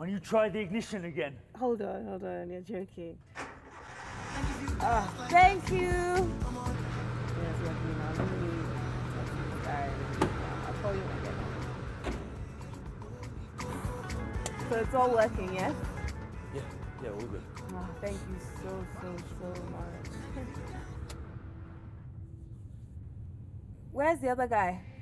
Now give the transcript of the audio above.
when you try the ignition again. Hold on, you're joking. Thank you. Yes, working now. Let me I'll call you when I get home. So it's all working, yes? Yeah, all good. Oh, thank you so much. Where's the other guy?